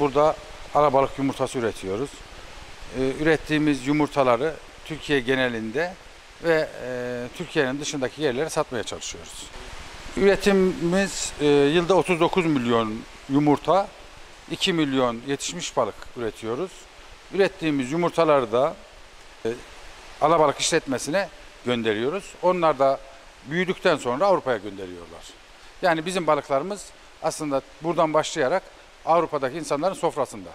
burada alabalık yumurtası üretiyoruz. Ürettiğimiz yumurtaları Türkiye genelinde ve Türkiye'nin dışındaki yerlere satmaya çalışıyoruz. Üretimimiz yılda 39 milyon yumurta, 2 milyon yetişmiş balık üretiyoruz. Ürettiğimiz yumurtaları da alabalık işletmesine gönderiyoruz. Onlar da büyüdükten sonra Avrupa'ya gönderiyorlar. Yani bizim balıklarımız aslında buradan başlayarak Avrupa'daki insanların sofrasında.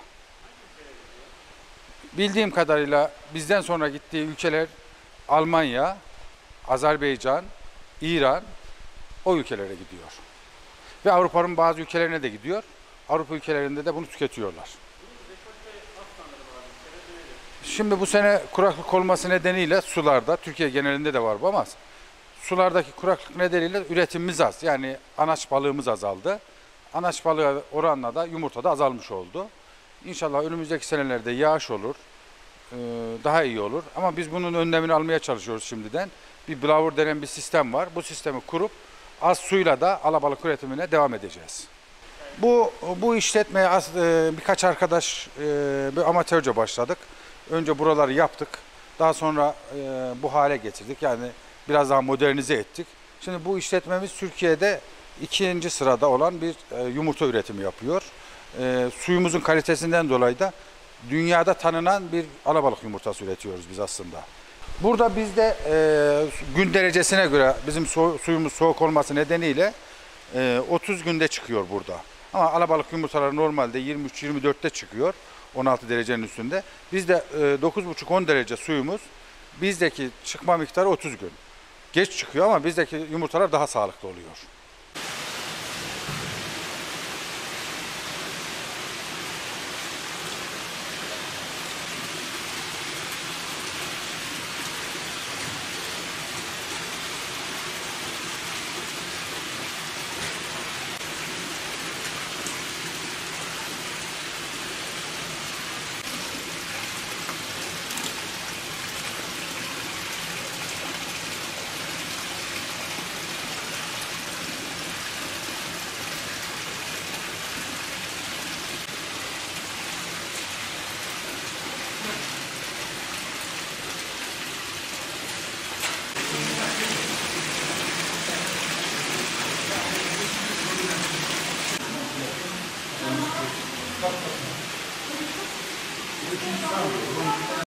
Bildiğim kadarıyla bizden sonra gittiği ülkeler Almanya, Azerbaycan, İran, o ülkelere gidiyor. Ve Avrupa'nın bazı ülkelerine de gidiyor. Avrupa ülkelerinde de bunu tüketiyorlar. Şimdi bu sene kuraklık olması nedeniyle sularda, Türkiye genelinde de var bu ama sulardaki kuraklık nedeniyle üretimimiz az. Yani anaç balığımız azaldı. Anaç balığı oranla da yumurta da azalmış oldu. İnşallah önümüzdeki senelerde yağış olur, daha iyi olur. Ama biz bunun önlemini almaya çalışıyoruz şimdiden. Bir blower denen bir sistem var. Bu sistemi kurup az suyla da alabalık üretimine devam edeceğiz. Bu işletmeye birkaç arkadaş bir amatörce başladık. Önce buraları yaptık. Daha sonra bu hale getirdik. Yani biraz daha modernize ettik. Şimdi bu işletmemiz Türkiye'de 2. sırada olan bir yumurta üretimi yapıyor. Suyumuzun kalitesinden dolayı da dünyada tanınan bir alabalık yumurtası üretiyoruz biz aslında. Burada bizde gün derecesine göre bizim suyumuz soğuk olması nedeniyle 30 günde çıkıyor burada. Ama alabalık yumurtaları normalde 23-24'te çıkıyor. 16 derecenin üstünde. Bizde 9,5-10 derece suyumuz, bizdeki çıkma miktarı 30 gün. Geç çıkıyor ama bizdeki yumurtalar daha sağlıklı oluyor.